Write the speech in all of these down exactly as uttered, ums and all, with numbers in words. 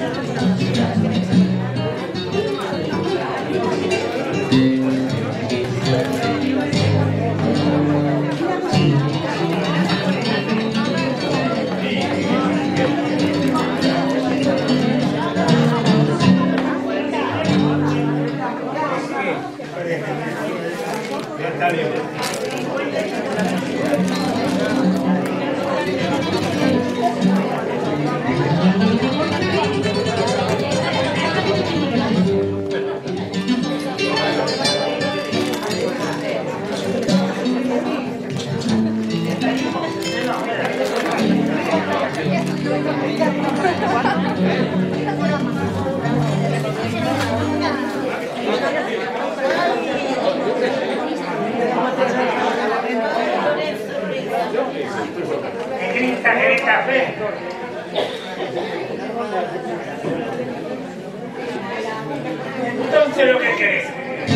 Entonces lo que querés.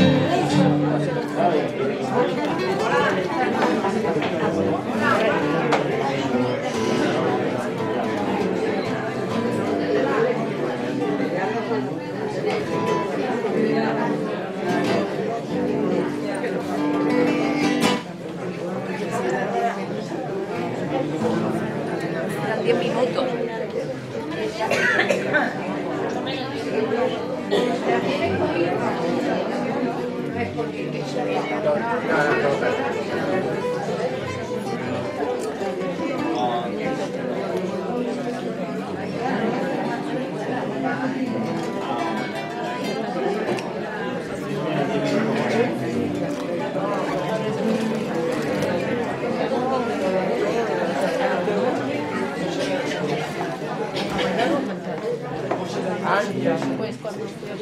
diez minutos. Pues cuando fui a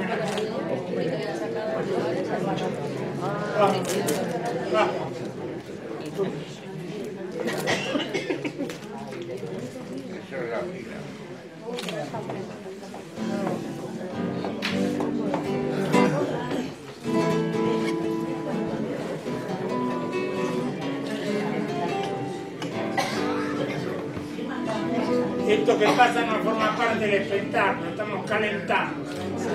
esto que pasa no forma parte del espectáculo, estamos calentando.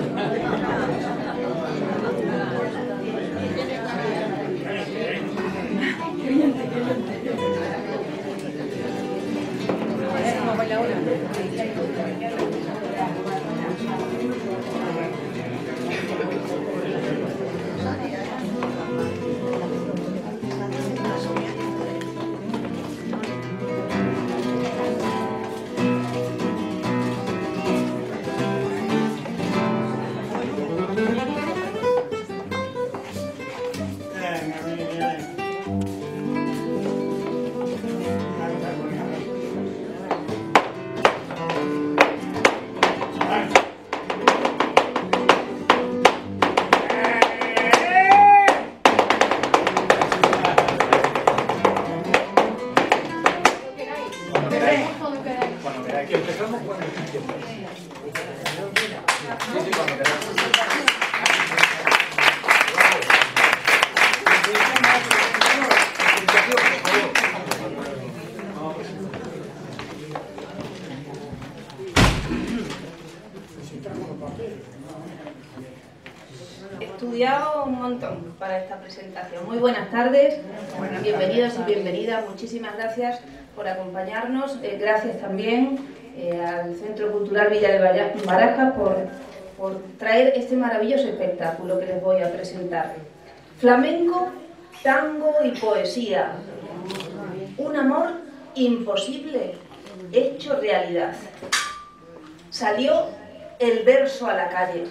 He estudiado un montón para esta presentación. Muy buenas tardes, bienvenidos y bienvenidas. Muchísimas gracias por acompañarnos. Eh, gracias también eh, al Centro Cultural Villa de Barajas por, por traer este maravilloso espectáculo que les voy a presentar. Flamenco, tango y poesía. Un amor imposible, hecho realidad. Salió el verso a la calle.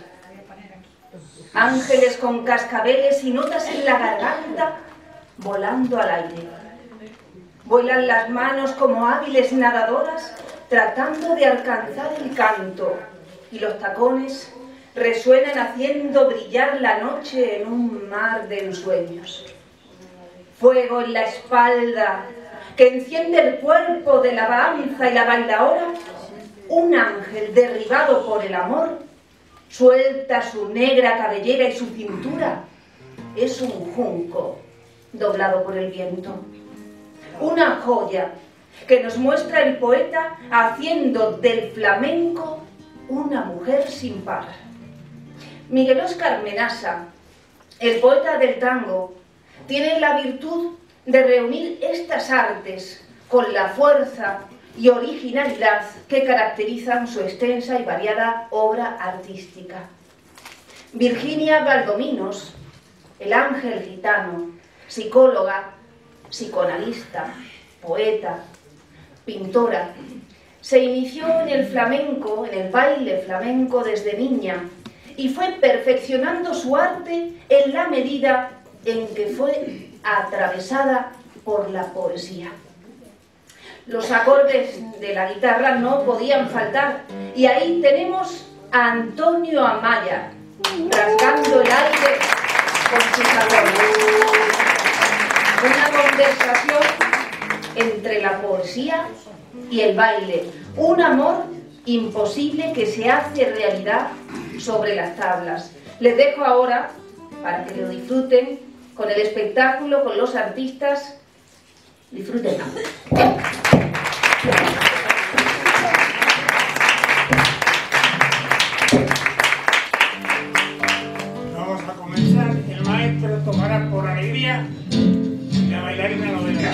Ángeles con cascabeles y notas en la garganta volando al aire. Vuelan las manos como hábiles nadadoras tratando de alcanzar el canto y los tacones resuenan haciendo brillar la noche en un mar de ensueños. Fuego en la espalda que enciende el cuerpo de la danza y la bailaora. Un ángel derribado por el amor suelta su negra cabellera y su cintura es un junco doblado por el viento. Una joya que nos muestra el poeta haciendo del flamenco una mujer sin par. Miguel Óscar Menasa, el poeta del tango, tiene la virtud de reunir estas artes con la fuerza y originalidad que caracterizan su extensa y variada obra artística. Virginia Valdominos, el ángel gitano, psicóloga, psicoanalista, poeta, pintora, se inició en el flamenco, en el baile flamenco desde niña y fue perfeccionando su arte en la medida en que fue atravesada por la poesía. Los acordes de la guitarra no podían faltar y ahí tenemos a Antonio Amaya rasgando el aire con sus acordes. Una conversación entre la poesía y el baile, un amor imposible que se hace realidad sobre las tablas. Les dejo ahora, para que lo disfruten, con el espectáculo, con los artistas. Disfrútenlo. Vamos a comenzar. El maestro tomará por alegría y la bailarina lo verá.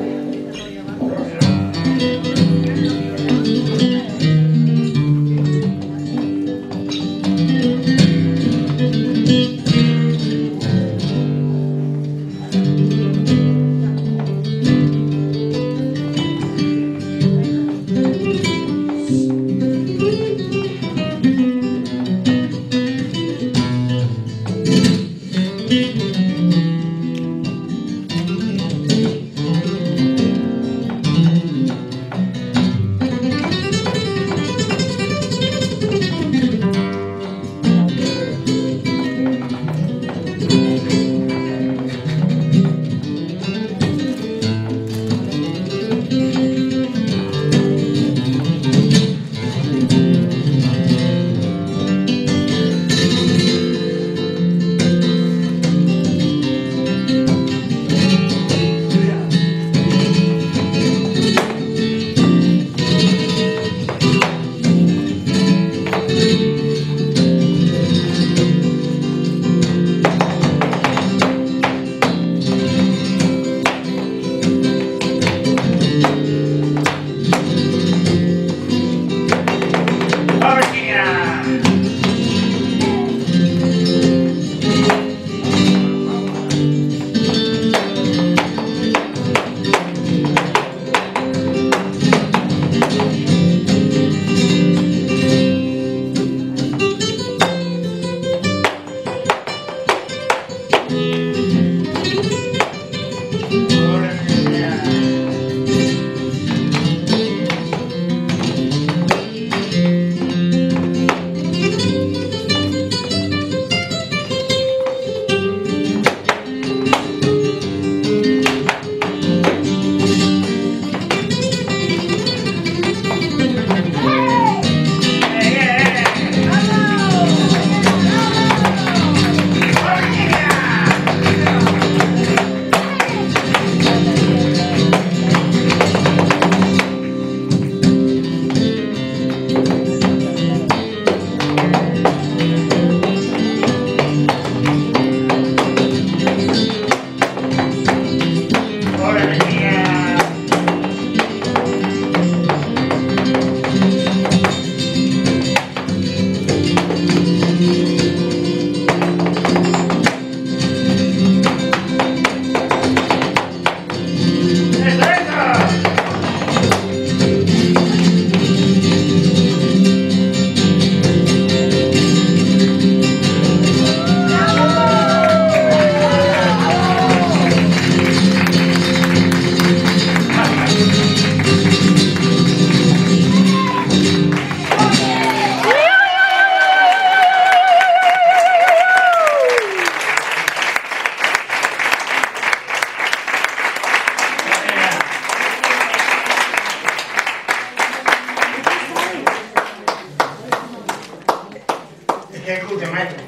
Ejecute, maestro.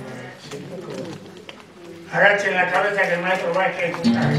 Agachen la cabeza que el maestro va a ejecutar.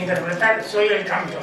interpretar Soy el Cantor.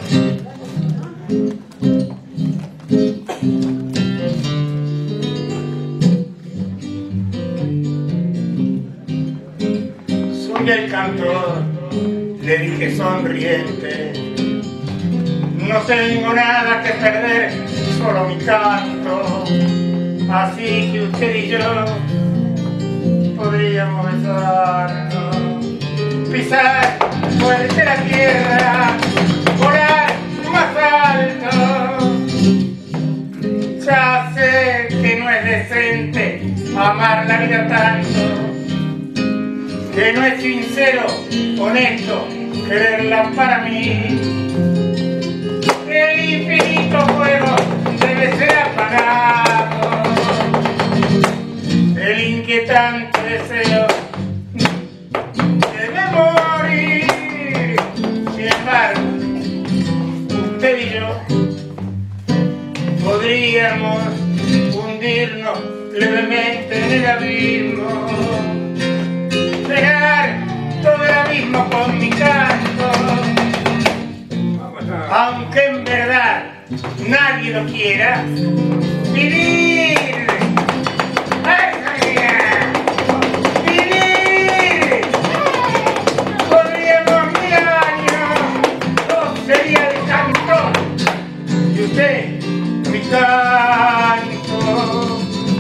Soy el cantor, le dije sonriente. No tengo nada que perder, solo mi canto. Así que usted y yo podríamos besarnos, pisar fuerte la tierra, volar más alto. Ya sé que no es decente amar la vida tanto, que no es sincero, honesto, quererla para mí. El infinito fuego debe ser apagado, el inquietante deseo debe morir. Sin embargo, usted y yo podríamos hundirnos levemente en el abismo, llenar todo el abismo con mi canto, aunque en verdad nadie lo quiera. Vivir, vivir, podríamos mil años, yo sería el cantor y usted mi canto.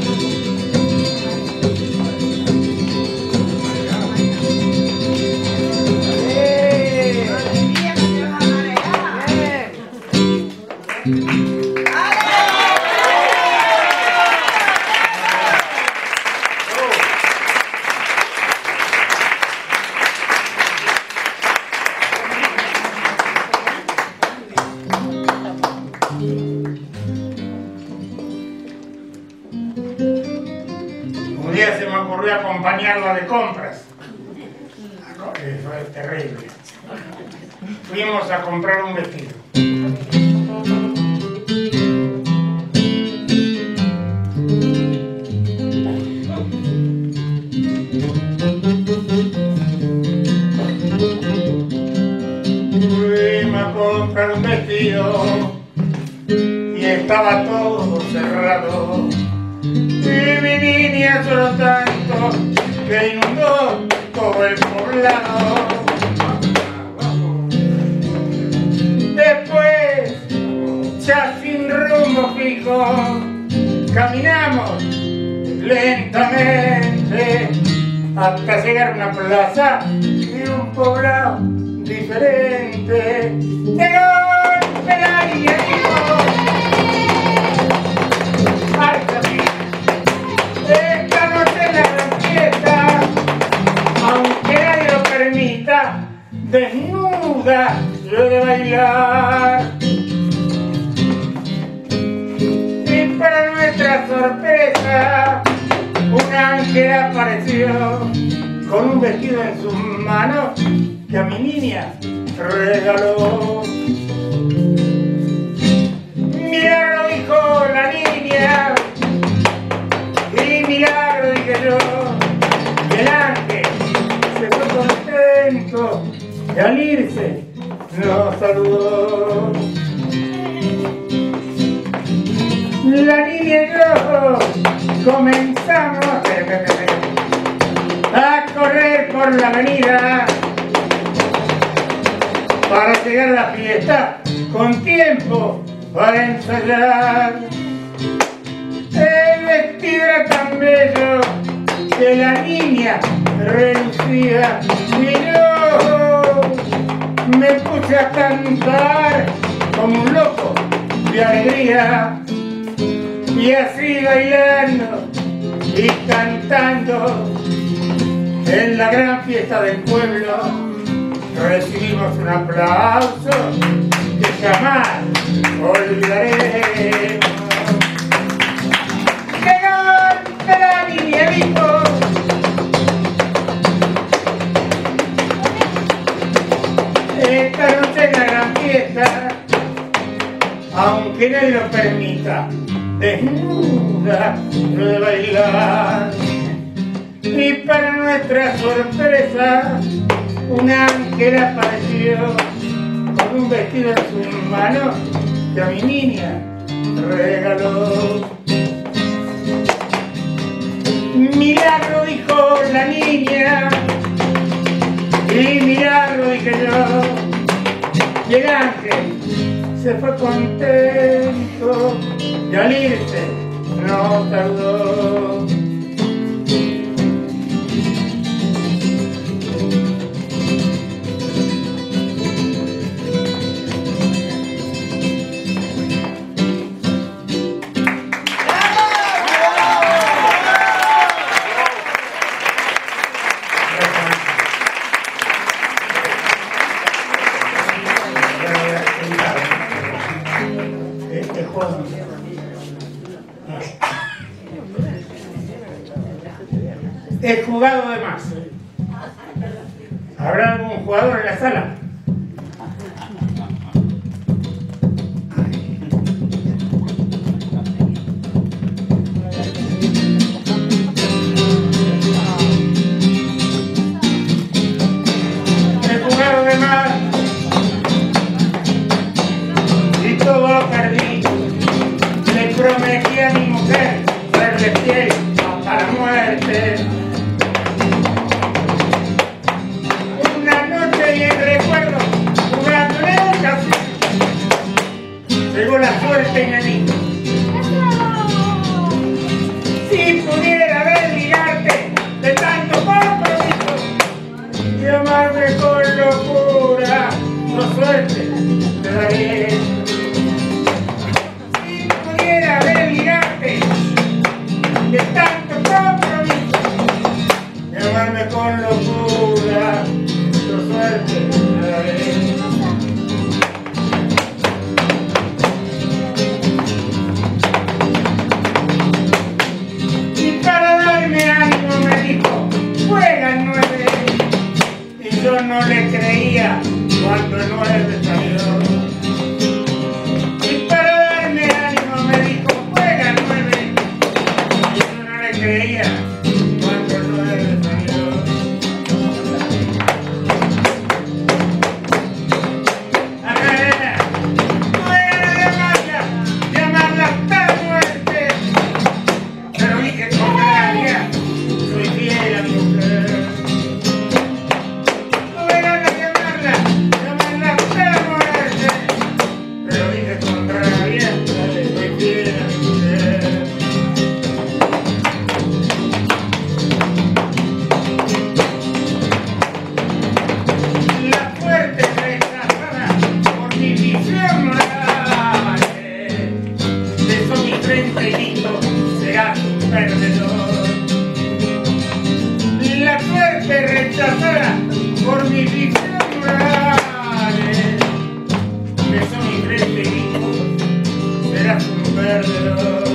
Un día se me ocurrió acompañarla de compras. Eso es terrible. Fuimos a comprar un vestido. Fuimos a comprar un vestido y estaba todo cerrado. Y mi niña lloró tanto que inundó todo el poblado. Después, ya sin rumbo fijo, caminamos lentamente hasta llegar a una plaza y un poblado diferente. De golpe la niña dijo: ¡ay, esta noche es la gran fiesta! Aunque nadie lo permita, desnuda yo he de bailar. Y para nuestra sorpresa, un ángel apareció con un vestido en sus manos que a mi niña regaló. Milagro, dijo la niña, y milagro, dije yo. Y el ángel se fue contento y al irse nos saludó. La niña y yo comenzamos a correr por la avenida para llegar a la fiesta con tiempo para ensayar. El vestido era tan bello que la niña relucía y yo me puse a cantar como un loco de alegría. Y así bailando y cantando en la gran fiesta del pueblo recibimos un aplauso que jamás olvidaremos. ¡Qué golpe la niña dijo! Esta noche es la gran fiesta, aunque nadie lo permita, desnuda yo he de bailar. Y para nuestra sorpresa, un ángel apareció con un vestido en sus manos que a mi niña regaló. Milagro, dijo la niña, y milagro, dije yo, y el ángel se fue contento y al irse no tardó. He jugado de más. ¿Habrá algún jugador en la sala? He jugado de más y todo lo perdí. Le prometí a mi mujer serle fiel hasta la muerte. Y el recuerdo, jugando en el casino, llegó la suerte y me dijo: si pudiera desligarte de tanto compromiso y amarme con locura, no suerte te daré. Si pudiera desligarte de tanto compromiso y amarme con locura, suerte me daré. Y para darme ánimo me dijo: juega el nueve. Y yo no le creía cuando el nueve salió. Y para darme ánimo me dijo: juega el nueve. Y yo no le creía cuando el nueve salió. La suerte rechazada por mi visión morales, besó mi frente y dijo: serás un perdedor.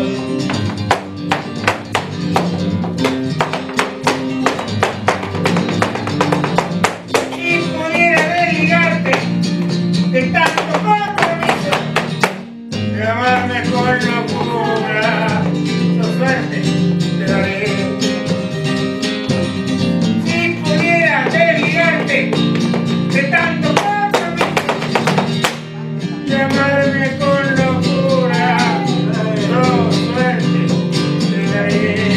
Si pudiera desligarte de tanto compromiso de amarme con locura, tu suerte te daré. De tanto compromiso y amarme con locura, no suerte te daré.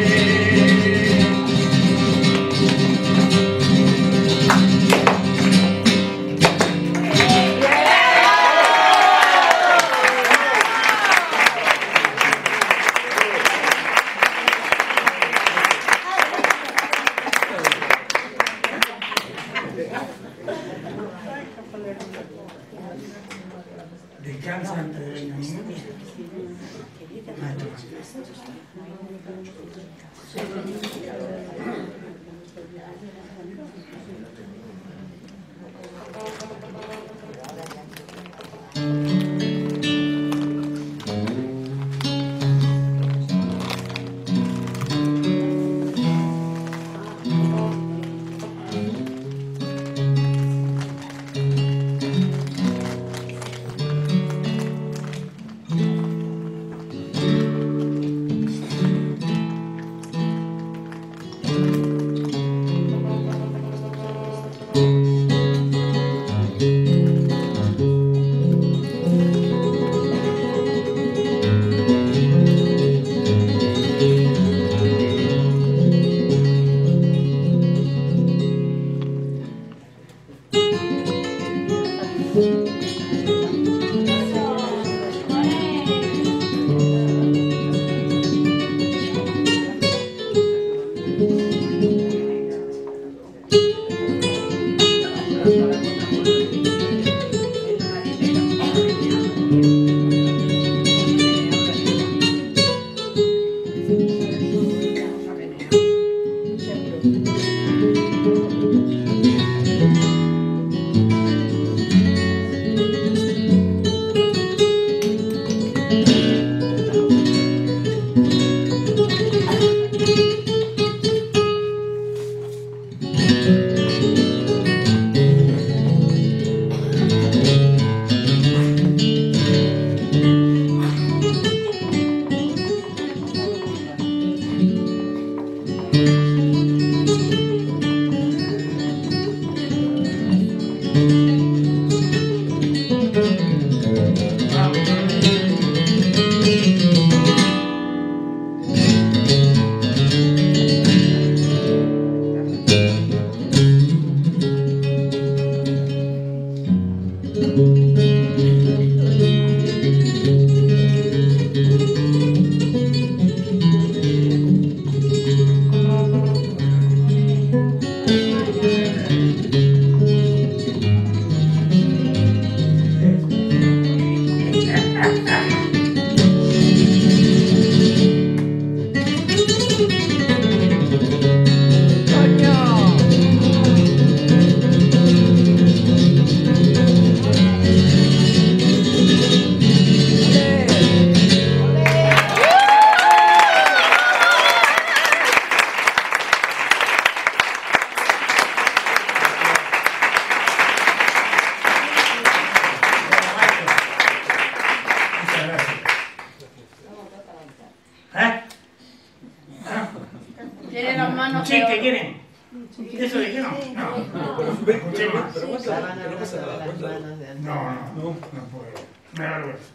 Descansa antes de venir. chiste quieren? ¿Eso dijeron? No. Escuché más. No, no, no puedo. Me da vergüenza.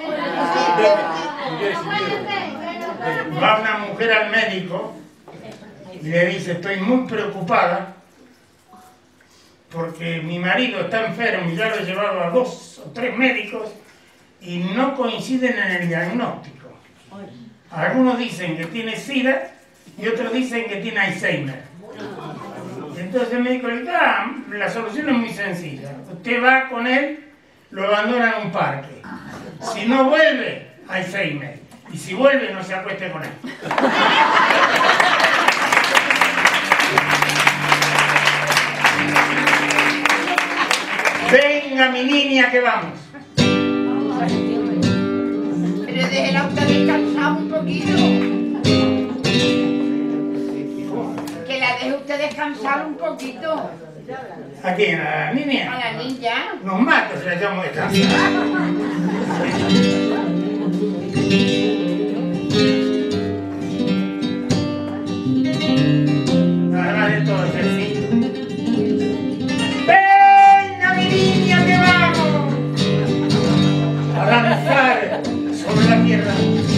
Va una mujer al médico y le dice, estoy muy preocupada porque mi marido está enfermo y ya lo he llevado a dos o tres médicos y no coinciden en el diagnóstico. Algunos dicen que tiene SIDA y otros dicen que tiene Alzheimer. Entonces el médico le dice, ah, la solución es muy sencilla. Usted va con él, lo abandona en un parque. Si no vuelve, Alzheimer. Y si vuelve, no se acueste con él. Venga, mi niña, que vamos. Pero déjela usted descansar un poquito. Que la deje usted descansar un poquito. ¿A quién? ¿A la niña? A la niña. Nos mata si la llamo descansar. Además de todo ejercicio. ¡Venga, mi niña, que vamos! A danzar sobre la tierra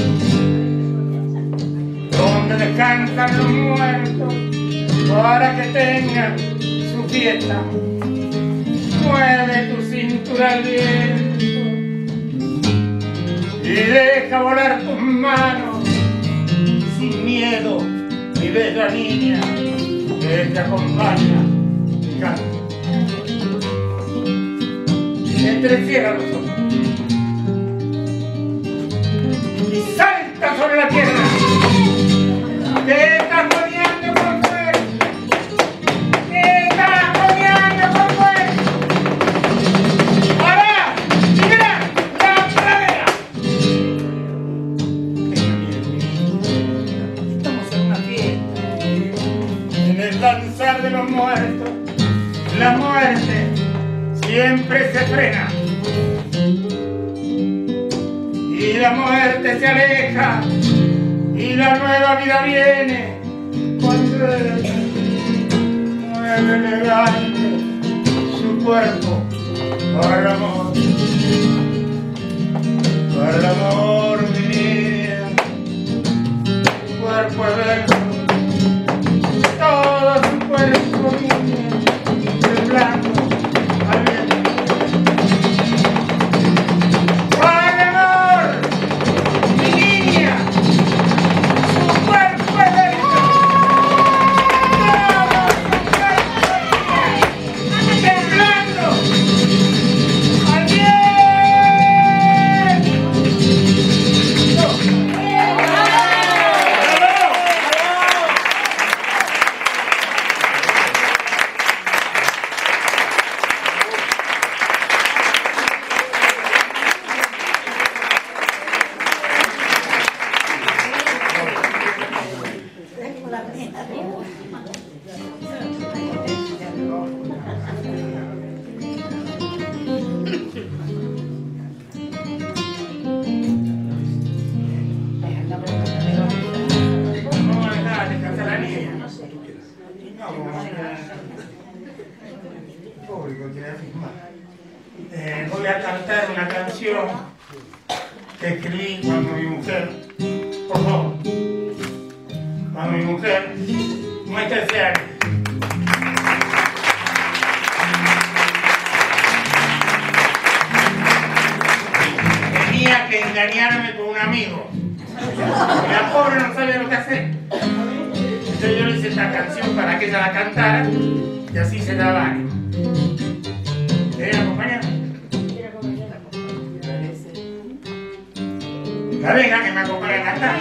donde descansan los muertos para que tengan su fiesta. Mueve tu cintura al viento y deja volar tus manos sin miedo, mi bella niña, que te acompaña y canta. Entrecierra los ojos y salta sobre la tierra. Te estás poniendo con fuerza. Te estás poniendo con fuerza. ¡Ahora! ¡Mira! ¡La pradera! Estamos en una fiesta. En el danzar de los muertos, la muerte siempre se frena. Y la muerte se aleja. Y la nueva vida viene cuando él mueve elegante su cuerpo para el amor, para el amor, mi niña. Su cuerpo es blanco, todo su cuerpo, niña, es blanco al viento. ¡Para el amor, mi niña! Eh, voy a cantar una canción que escribí cuando mi mujer, por favor, cuando mi mujer, muéstrese a tenía que engañarme con un amigo. La pobre no sabía lo que hacer. Entonces yo le hice esta canción para que ella la cantara y así se daba ánimo. ¿Quieren acompañar? La venga que me acompañe a cantar.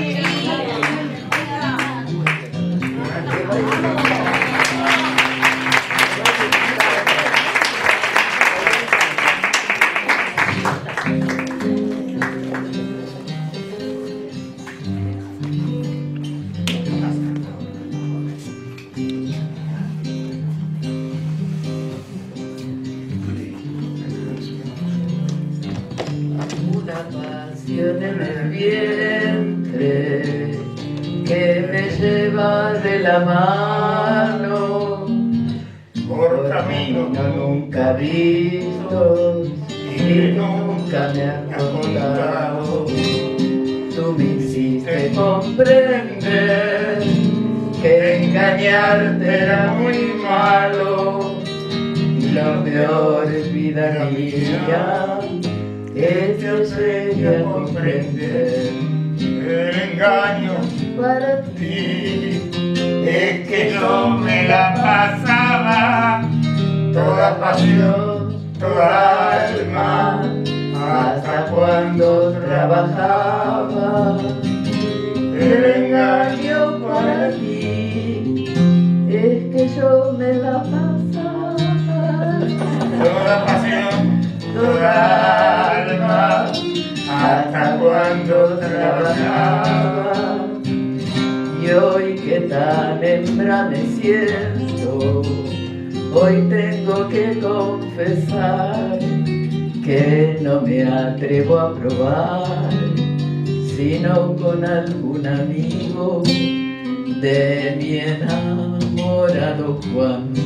Una pasión en el vientre que me lleva de la mano por caminos nunca vistos y nunca me has contado. Tú me hiciste comprender que engañarte era muy malo. Lo peor, vida mía, es que yo llegué a comprender el engaño para ti. Es que yo me la pasaba toda pasión, toda alma, hasta cuando trabajaba. El engaño para ti es que yo me la pasaba toda pasión, toda alma, hasta cuando trabajaba. Y hoy que tan embraneciendo, hoy tengo que confesar que no me atrevo a probar, sino con algún amigo de mi enamorado Juan.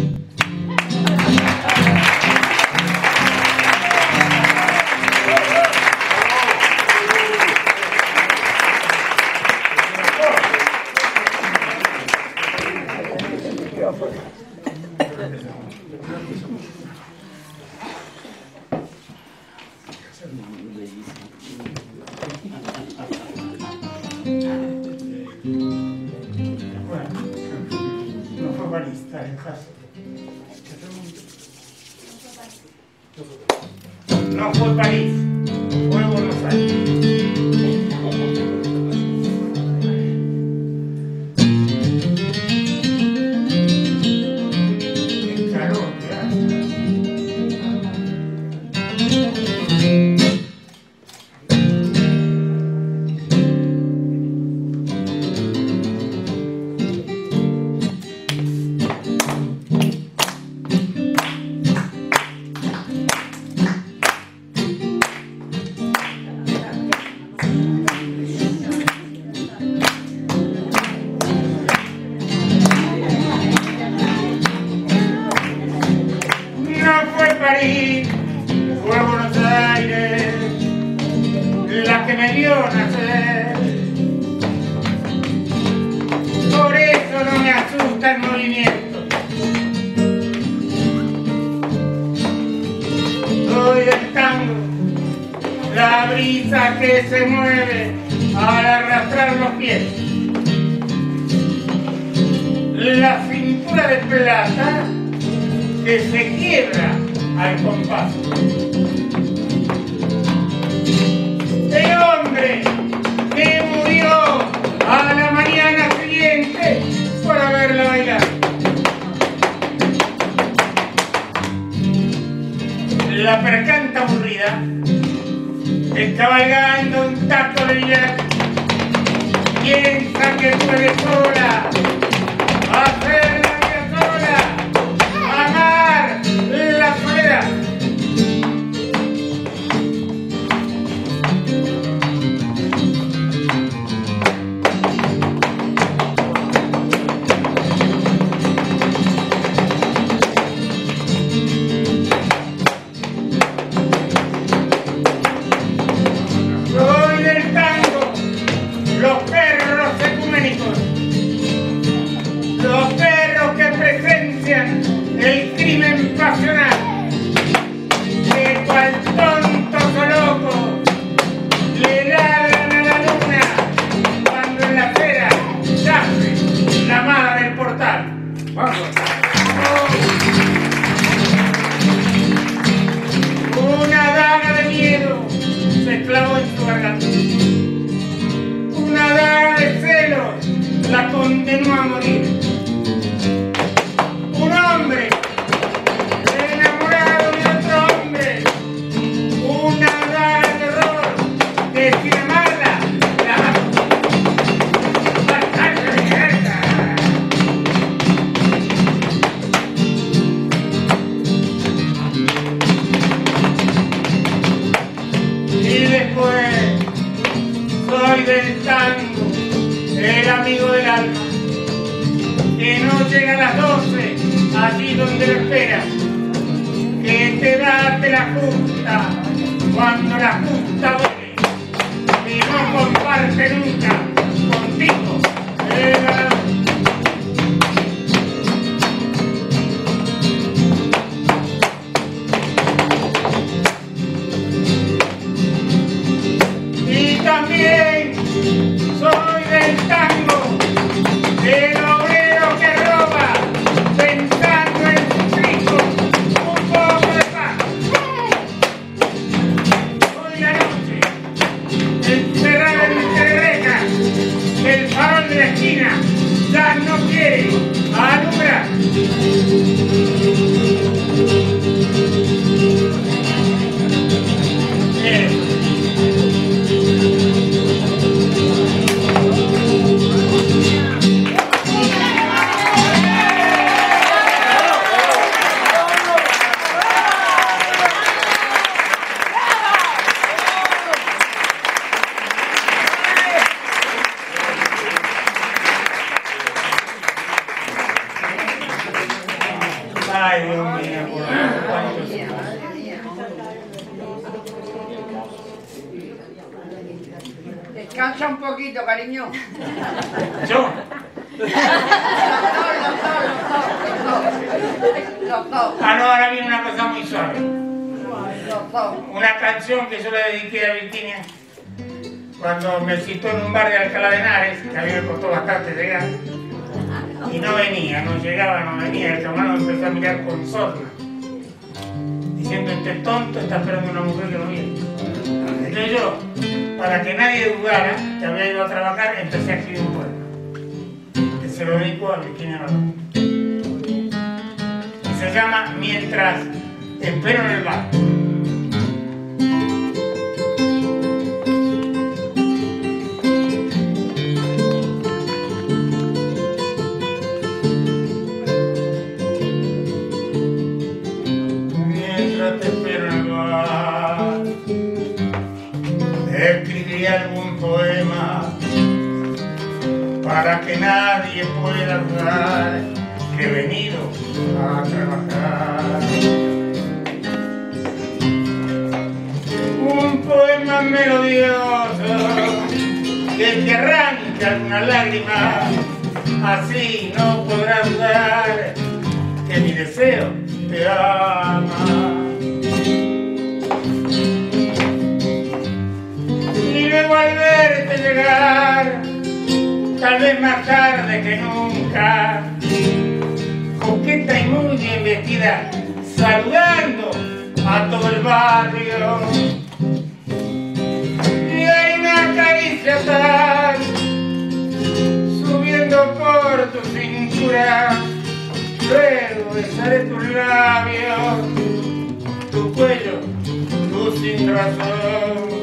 No fue barista el caso. No fue París, fue Buenos Aires. Qué calor que hace. París, fue Buenos Aires, la que me vio nacer. Por eso no me asusta el movimiento. Soy el tango, la brisa que se mueve al arrastrar los pies. La cintura de plata que se quiebra al compás. El hombre que murió a la mañana siguiente para verla bailar. La percanta aburrida, cabalgando un taco de billar, piensa que puede sola hacer la vida sola, amar la soledad. Soy del tango, los perros ecuménicos, los perros que presencian el crimen pasional, que cual tontos o locos le ladran a la luna cuando en la acera yace la madre del portal. ¡Vamos! Una daga de miedo se clavó en su garganta. Una daga de celos la condenó a morir. Un hombre enamorado de otro hombre. Una daga de terror que sin amarla la mató. Bastante de cerca. Y después soy del tango, el amigo del alma, que no llega a las doce, allí donde lo esperas, que te date la justa cuando la justa duele, y no comparte nunca contigo el ganador. Y también soy del tango, del obrero que roba, pensando en sus hijos, un poco de paz. Hoy la noche, encerrada entre rejas, el farol de la esquina ya no quiere alumbrar. Eh. Ay, Dios mío, por cuántos Descansa un poquito, cariño. ¿Yo? Los dos, los dos, los dos, los dos. Ah, no, ahora viene una cosa muy suave. Los dos. Una canción que yo le dediqué a Virginia cuando me citó en un bar de Alcalá de Henares, que a mí me costó bastante llegar. Y no venía, no llegaba, no venía. El camarón empezó a mirar con sorna, diciendo: este tonto está esperando una mujer que no viene. Entonces yo, para que nadie dudara que había ido a trabajar, empecé a escribir un poema que se lo dedico a Virginia Barón. Y se llama Mientras espero en el bar. Te espero en el bar, escribí algún poema para que nadie pueda dudar que he venido a trabajar. Un poema melodioso que te arranca alguna lágrima, así no podrás dudar que mi deseo te ama. Y luego al verte llegar, tal vez más tarde que nunca, coqueta y muy bien vestida, saludando a todo el barrio. Y hay una caricia tal, subiendo por tu cintura, luego besaré tus labios, tu cuello, tu sin razón.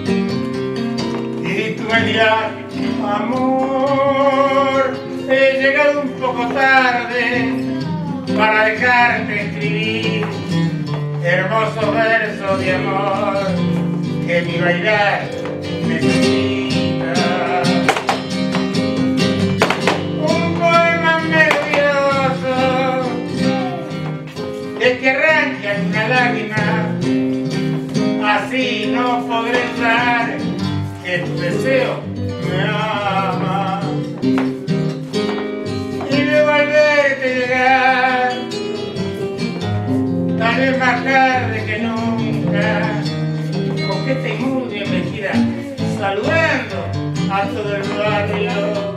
Y tú me dirás: amor, he llegado un poco tarde para dejarte escribir hermosos versos de amor que mi bailar necesita. Un poema melodioso que te arranca una lágrima, así no podré estar que tu deseo me ama. Y luego al verte llegar, tal vez más tarde que nunca, coqueta y muy bien vestida, saludando a todo el barrio.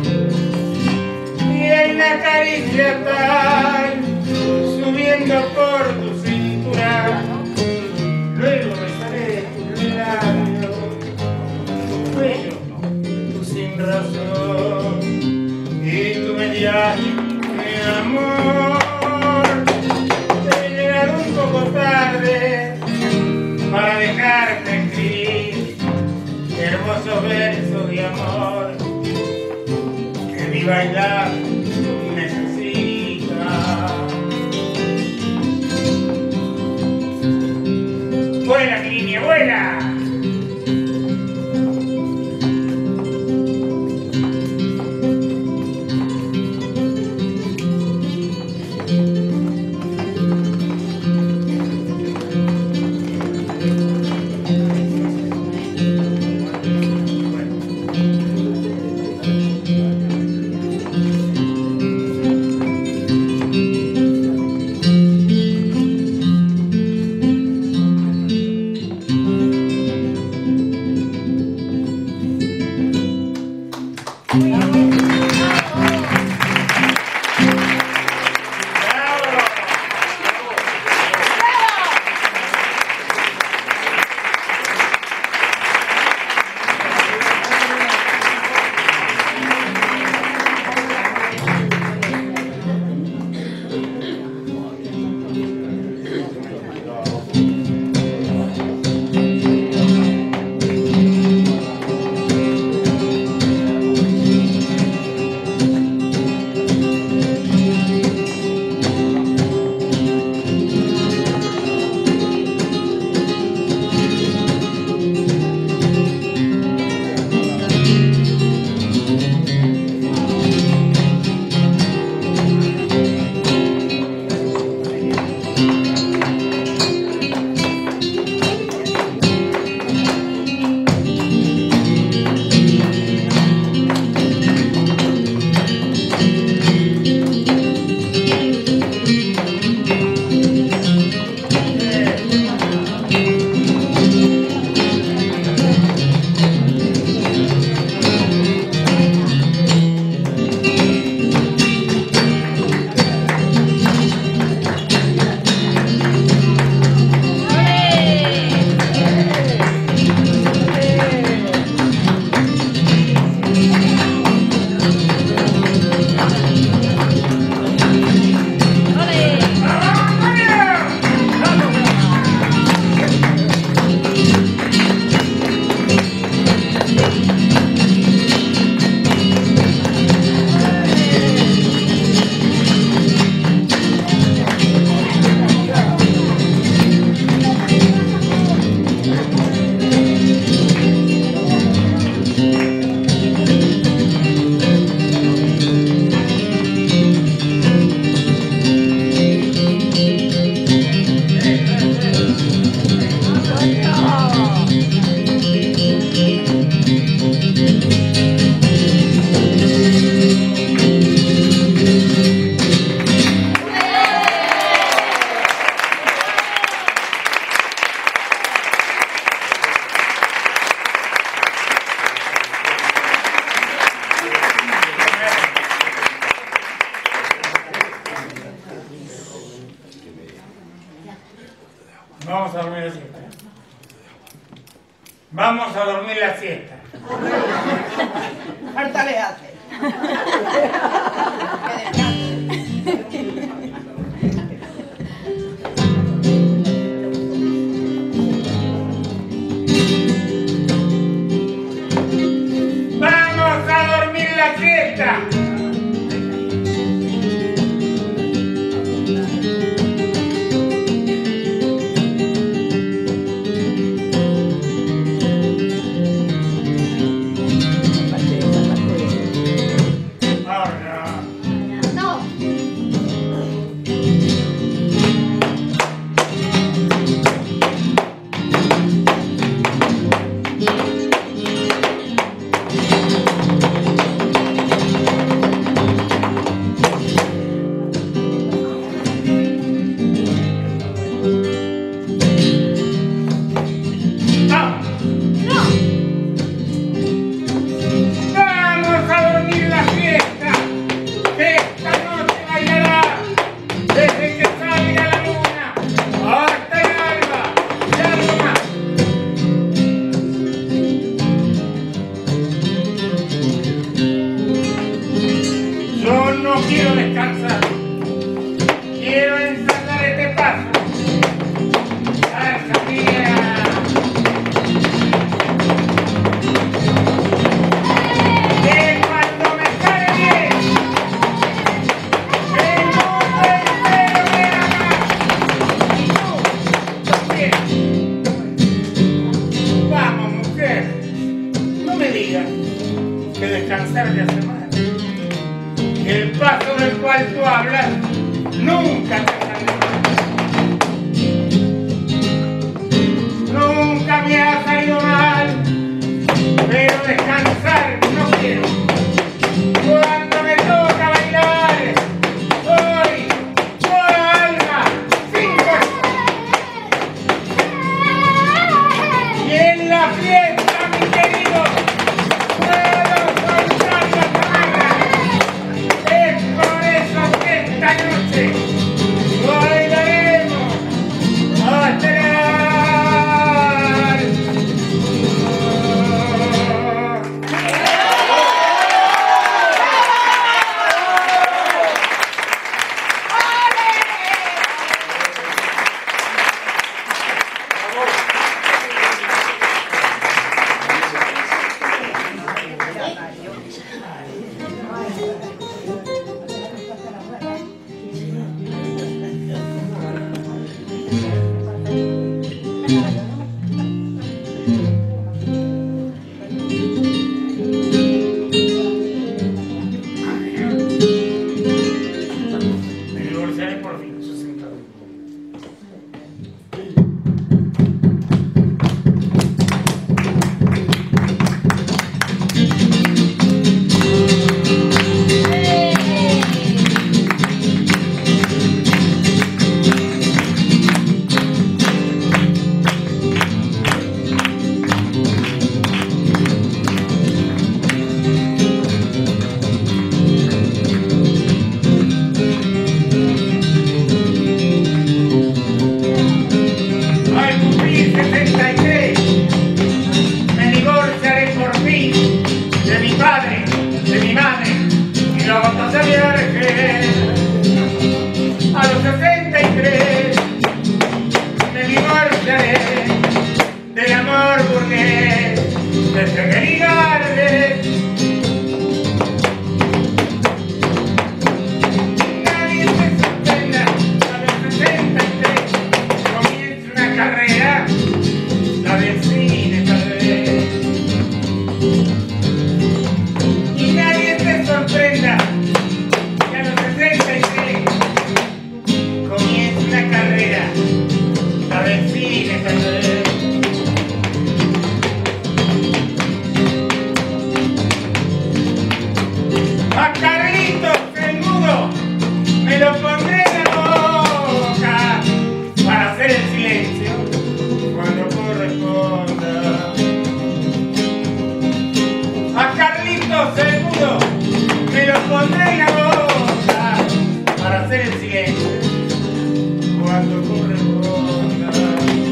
Y hay una caricia tal, subiendo por tu cintura, luego besaré tus labios, tu cuello, tu sin razón. Y tú me dirás: mi amor, he llegado un poco tarde para dejarte escribir hermosos versos de amor que mi bailar necesita. ¡Vuela, mi niña, vuela! Vamos a dormir la siesta. Vamos a dormir la siesta. Falta le hace. Que descanse. Vamos a dormir la siesta. Quiero descansar, quiero ensayar este paso. ¡Alza, mía! Que cuando me sale bien, el mundo entero me ama. Y tú también. Vamos, mujer, no me digas que descansar ya hace mal. El paso del cual tú hablas nunca te sale mal. Nunca me ha salido mal, pero descansar no quiero. Cuando me toca bailar, soy toda alma, sin cuerpo. Y en la fiesta, mi querido, puedo soltar la camarra. Es por eso que esta noche bailaremos hasta el cuando corresponda.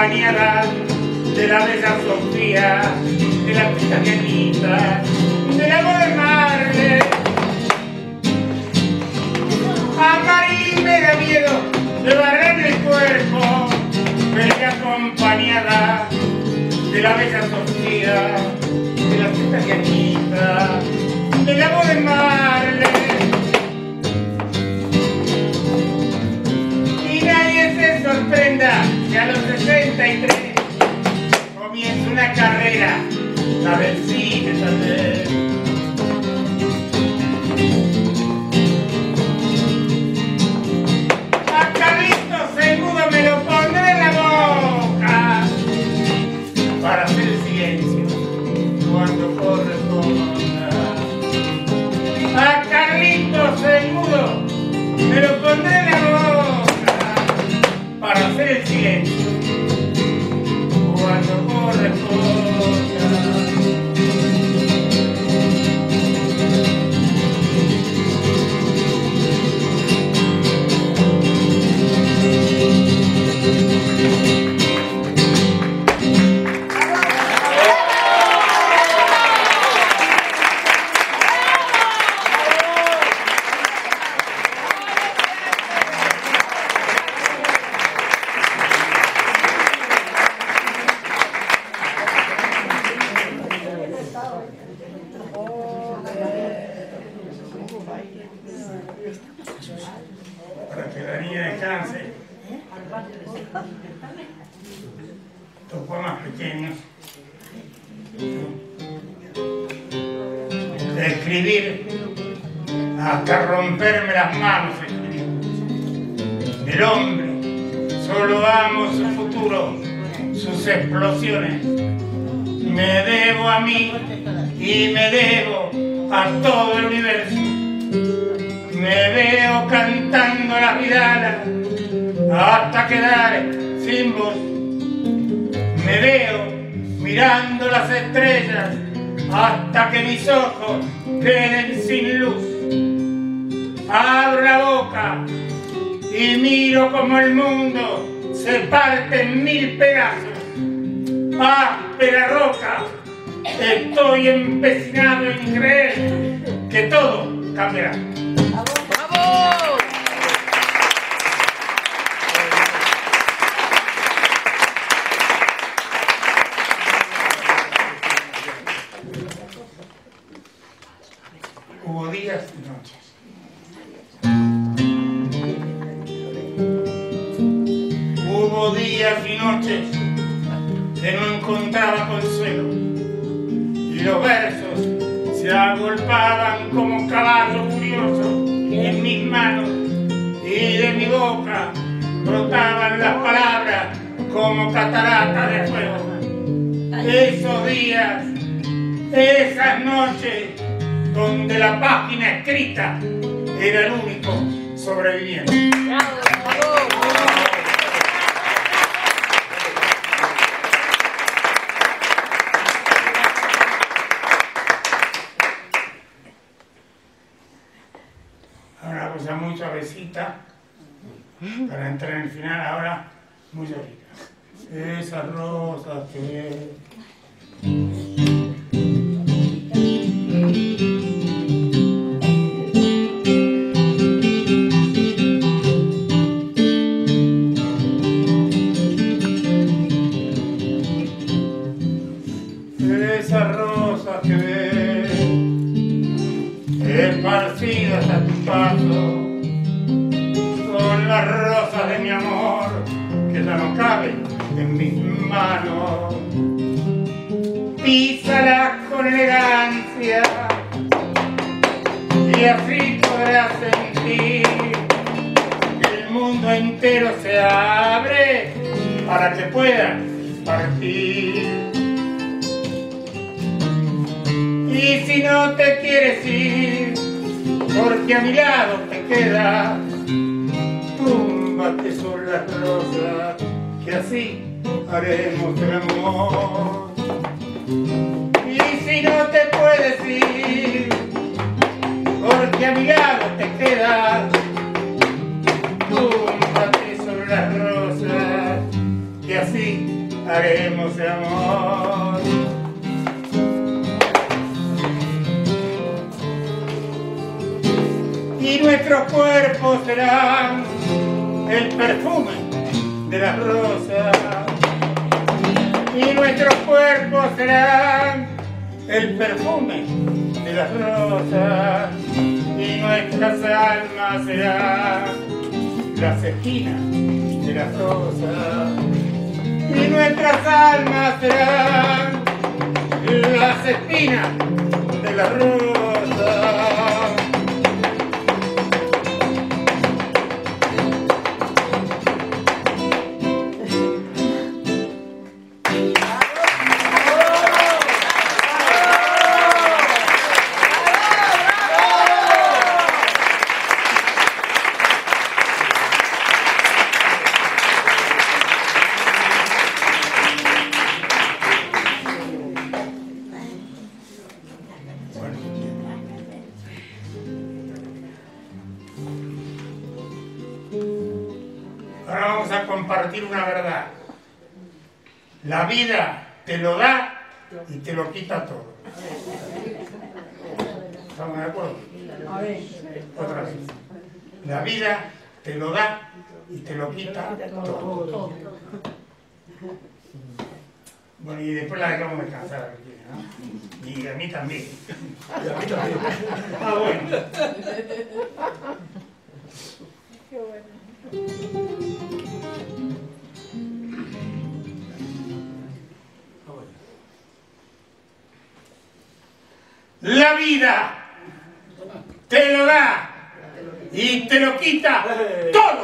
acompañada de la bella Sofía, de la Cristianita, de la voz de Marle. A Marín me da miedo de barrer el cuerpo, bella acompañada de la bella Sofía, de la Cristianita, de la voz de Marle. Y nadie se sorprenda que a los sesenta y tres comienza una carrera, la del cine tal vez. A Carlitos Segundo me lo pondré en la boca para hacer el silencio cuando corresponda. A Carlitos Segundo me lo pondré en la boca para hacer el silencio cuando corresponda. Para que la niña descanse. Estos poemas pequeños de escribir hasta romperme las manos escribir. El hombre solo amo su futuro, sus explosiones. Me debo a mí y me debo a todo el universo. Me veo cantando las vidalas hasta quedar sin voz. Me veo mirando las estrellas hasta que mis ojos queden sin luz. Abro la boca y miro como el mundo se parte en mil pedazos. Áspera roca, estoy empecinado en creer que todo cambiará. Hubo días y noches. Hubo días y noches que no encontraba consuelo y los versos se agolpaban como caballos furiosos en mis manos y de mi boca brotaban las palabras como catarata de fuego. Esos días, esas noches donde la página escrita era el único sobreviviente. Ahora una cosa muy suavecita para entrar en el final, ahora muy rica. Esas rosas que esas rosas que ves esparcidas a tu paso son las rosas de mi amor que ya no caben en mis manos. Písalas con elegancia y así podrás sentir que el mundo entero se abre para que puedas partir. Y si no te quieres ir, porque a mi lado te quedas, túmbate sobre las rosas, que así haremos el amor. Y si no te puedes ir, porque a mi lado te quedas, túmbate sobre las rosas, que así dulce amor. Y nuestros cuerpos serán el perfume de las rosas. Y nuestros cuerpos serán el perfume de las rosas. Y nuestras almas serán las esquinas de las rosas. Y nuestras almas serán las espinas de las rosas. Ahora vamos a compartir una verdad. La vida te lo da y te lo quita todo. ¿Estamos de acuerdo? Otra vez. La vida te lo da y te lo quita todo. Bueno, y después la dejamos descansar, ¿no? Y a mí también. Y a mí también. Ah, bueno. Qué bueno. La vida te lo da y te lo quita todo.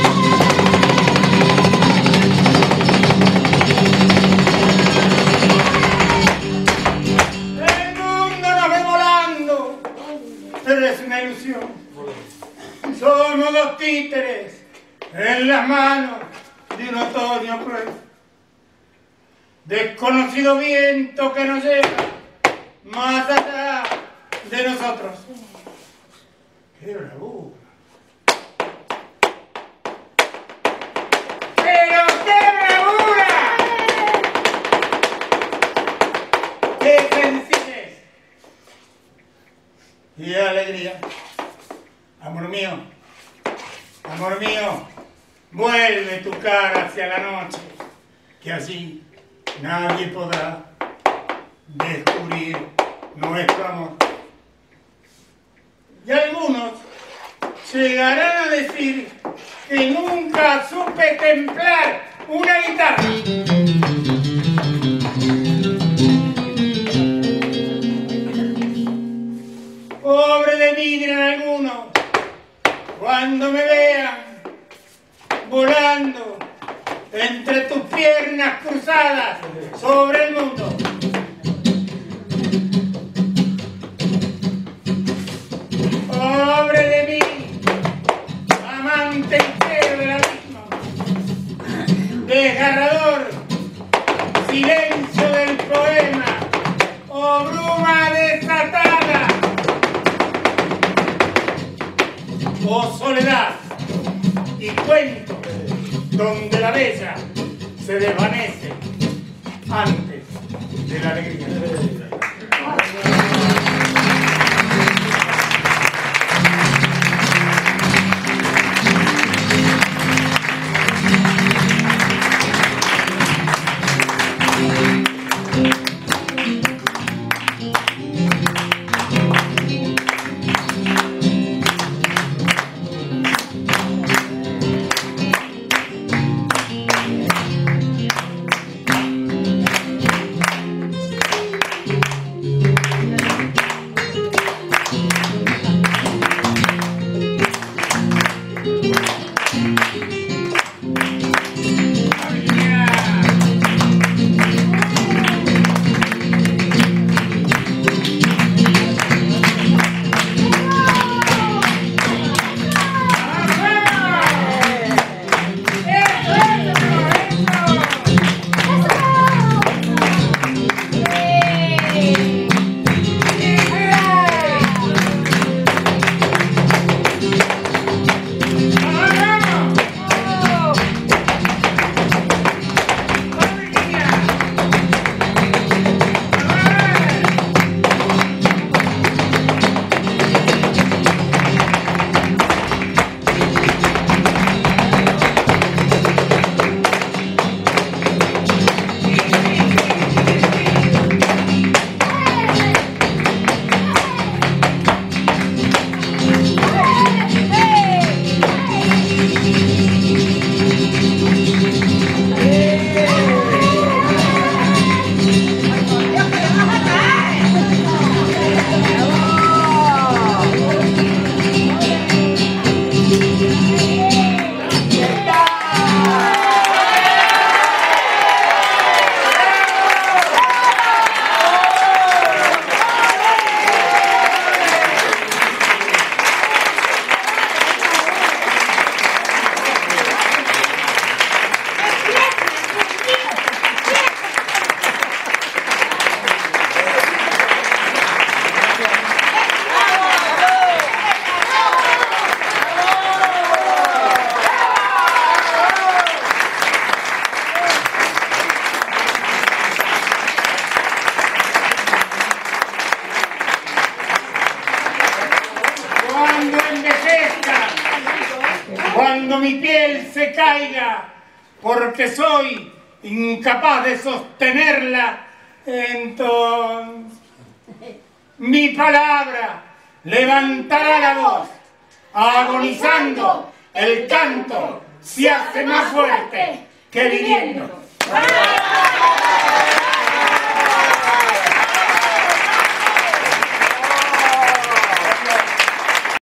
El mundo nos ve volando, pero es una ilusión. Somos dos títeres en las manos de un otoño cruel. Desconocido viento que nos lleva más allá de nosotros. ¡Qué bravura! ¡Pero qué bravura! ¡Qué sencillez! Y alegría. Amor mío, amor mío, vuelve tu cara hacia la noche, que así nadie podrá descubrir nuestro amor. Y algunos llegarán a decir que nunca supe templar una guitarra. Pobre de mí, dirán algunos, cuando me vean volando entre tus piernas cruzadas sobre el mundo. Pobre de mí, amante entero del abismo, desgarrador silencio del poema, oh bruma desatada, oh soledad y cuento donde la bella se desvanece antes de la alegría. cuando envejezca, cuando mi piel se caiga, porque soy incapaz de sostenerla, entonces mi palabra levantará la voz, agonizando el canto se hace más fuerte que viviendo.